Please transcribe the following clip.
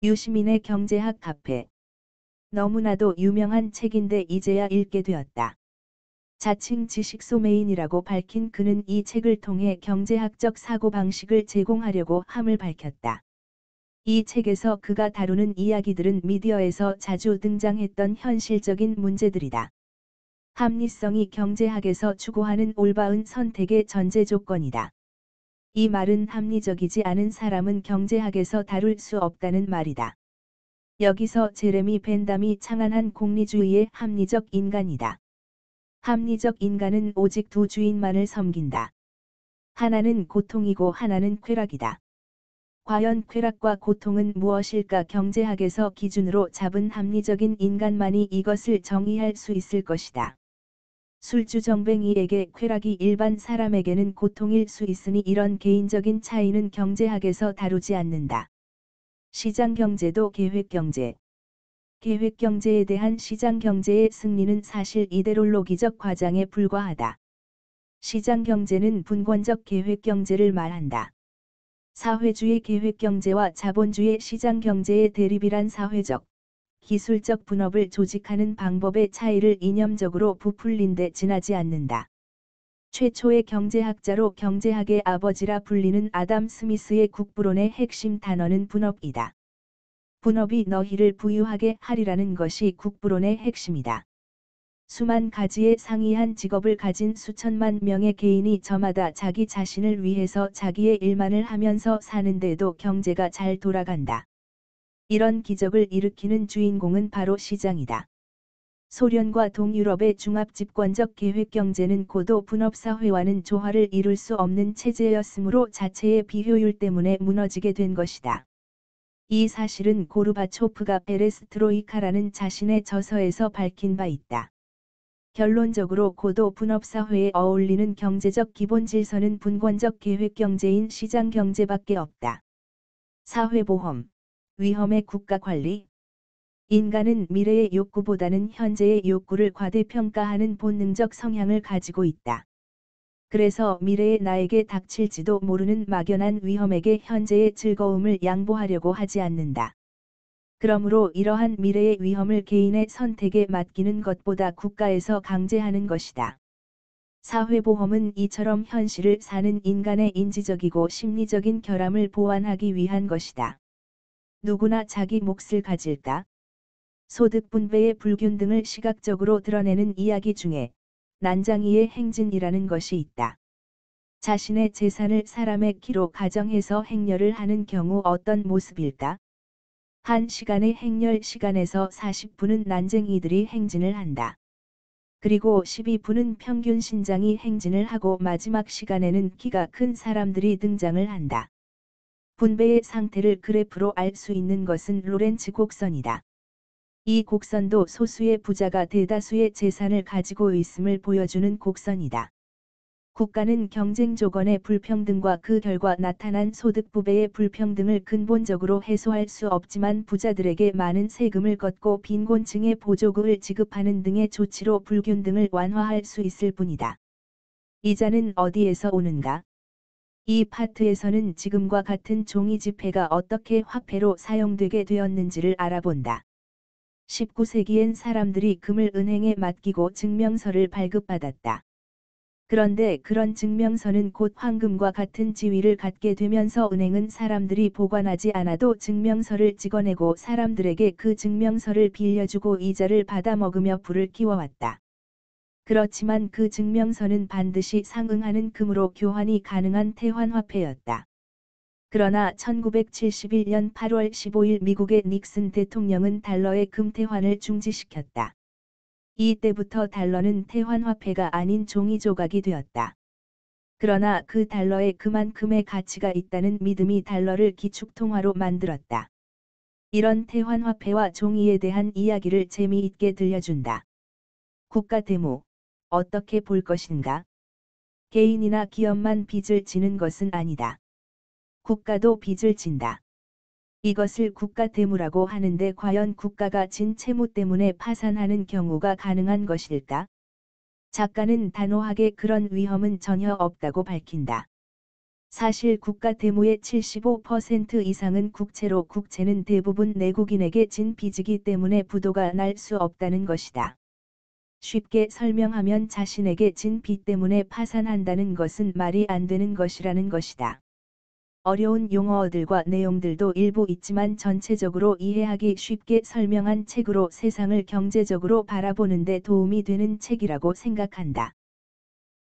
유시민의 경제학 카페. 너무나도 유명한 책인데 이제야 읽게 되었다. 자칭 지식소매인이라고 밝힌 그는 이 책을 통해 경제학적 사고방식을 제공하려고 함을 밝혔다. 이 책에서 그가 다루는 이야기들은 미디어에서 자주 등장했던 현실적인 문제들이다. 합리성이 경제학에서 추구하는 올바른 선택의 전제 조건이다. 이 말은 합리적이지 않은 사람은 경제학에서 다룰 수 없다는 말이다. 여기서 제레미 벤담이 창안한 공리주의의 합리적 인간이다. 합리적 인간은 오직 두 주인만을 섬긴다. 하나는 고통이고 하나는 쾌락이다. 과연 쾌락과 고통은 무엇일까? 경제학에서 기준으로 잡은 합리적인 인간만이 이것을 정의할 수 있을 것이다. 술주정뱅이에게 쾌락이 일반 사람에게는 고통일 수 있으니 이런 개인적인 차이는 경제학에서 다루지 않는다. 시장경제도 계획경제. 계획경제에 대한 시장경제의 승리는 사실 이데올로기적 과장에 불과하다. 시장경제는 분권적 계획경제를 말한다. 사회주의 계획경제와 자본주의 시장경제의 대립이란 사회적, 기술적 분업을 조직하는 방법의 차이를 이념적으로 부풀린 데 지나지 않는다. 최초의 경제학자로 경제학의 아버지라 불리는 아담 스미스의 국부론의 핵심 단어는 분업이다. 분업이 너희를 부유하게 하리라는 것이 국부론의 핵심이다. 수만 가지의 상이한 직업을 가진 수천만 명의 개인이 저마다 자기 자신을 위해서 자기의 일만을 하면서 사는데도 경제가 잘 돌아간다. 이런 기적을 일으키는 주인공은 바로 시장이다. 소련과 동유럽의 중압집권적 계획경제는 고도 분업사회와는 조화를 이룰 수 없는 체제였으므로 자체의 비효율 때문에 무너지게 된 것이다. 이 사실은 고르바초프가 페레스트로이카라는 자신의 저서에서 밝힌 바 있다. 결론적으로 고도 분업사회에 어울리는 경제적 기본 질서는 분권적 계획경제인 시장경제밖에 없다. 사회보험, 위험의 국가관리. 인간은 미래의 욕구보다는 현재의 욕구를 과대평가하는 본능적 성향을 가지고 있다. 그래서 미래의 나에게 닥칠지도 모르는 막연한 위험에게 현재의 즐거움을 양보하려고 하지 않는다. 그러므로 이러한 미래의 위험을 개인의 선택에 맡기는 것보다 국가에서 강제하는 것이다. 사회보험은 이처럼 현실을 사는 인간의 인지적이고 심리적인 결함을 보완하기 위한 것이다. 누구나 자기 몫을 가질까? 소득 분배의 불균등을 시각적으로 드러내는 이야기 중에 난장이의 행진이라는 것이 있다. 자신의 재산을 사람의 키로 가정해서 행렬을 하는 경우 어떤 모습일까? 한 시간의 행렬 시간에서 40분은 난쟁이들이 행진을 한다. 그리고 12분은 평균 신장이 행진을 하고 마지막 시간에는 키가 큰 사람들이 등장을 한다. 분배의 상태를 그래프로 알 수 있는 것은 로렌츠 곡선이다. 이 곡선도 소수의 부자가 대다수의 재산을 가지고 있음을 보여주는 곡선이다. 국가는 경쟁 조건의 불평등과 그 결과 나타난 소득 부배의 불평등을 근본적으로 해소할 수 없지만 부자들에게 많은 세금을 걷고 빈곤층에 보조금을 지급하는 등의 조치로 불균등을 완화할 수 있을 뿐이다. 이자는 어디에서 오는가? 이 파트에서는 지금과 같은 종이 지폐가 어떻게 화폐로 사용되게 되었는지를 알아본다. 19세기엔 사람들이 금을 은행에 맡기고 증명서를 발급받았다. 그런데 그런 증명서는 곧 황금과 같은 지위를 갖게 되면서 은행은 사람들이 보관하지 않아도 증명서를 찍어내고 사람들에게 그 증명서를 빌려주고 이자를 받아먹으며 부를 키워왔다. 그렇지만 그 증명서는 반드시 상응하는 금으로 교환이 가능한 태환화폐였다. 그러나 1971년 8월 15일 미국의 닉슨 대통령은 달러의 금태환을 중지시켰다. 이때부터 달러는 태환화폐가 아닌 종이 조각이 되었다. 그러나 그 달러에 그만큼의 가치가 있다는 믿음이 달러를 기축통화로 만들었다. 이런 태환화폐와 종이에 대한 이야기를 재미있게 들려준다. 국가 대무, 어떻게 볼 것인가? 개인이나 기업만 빚을 지는 것은 아니다. 국가도 빚을 진다. 이것을 국가 대무라고 하는데 과연 국가가 진 채무 때문에 파산하는 경우가 가능한 것일까? 작가는 단호하게 그런 위험은 전혀 없다고 밝힌다. 사실 국가 대무의 75% 이상은 국채로 국채는 대부분 내국인에게 진 빚이기 때문에 부도가 날 수 없다는 것이다. 쉽게 설명하면 자신에게 진 빚 때문에 파산한다는 것은 말이 안 되는 것이라는 것이다. 어려운 용어들과 내용들도 일부 있지만 전체적으로 이해하기 쉽게 설명한 책으로 세상을 경제적으로 바라보는 데 도움이 되는 책이라고 생각한다.